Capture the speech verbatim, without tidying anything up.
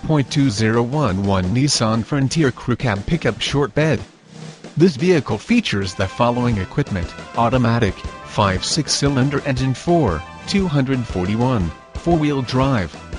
point two zero one one Nissan Frontier Crew Cab Pickup Short Bed. This vehicle features the following equipment: automatic, five six cylinder engine, four, two hundred forty-one, four-wheel drive,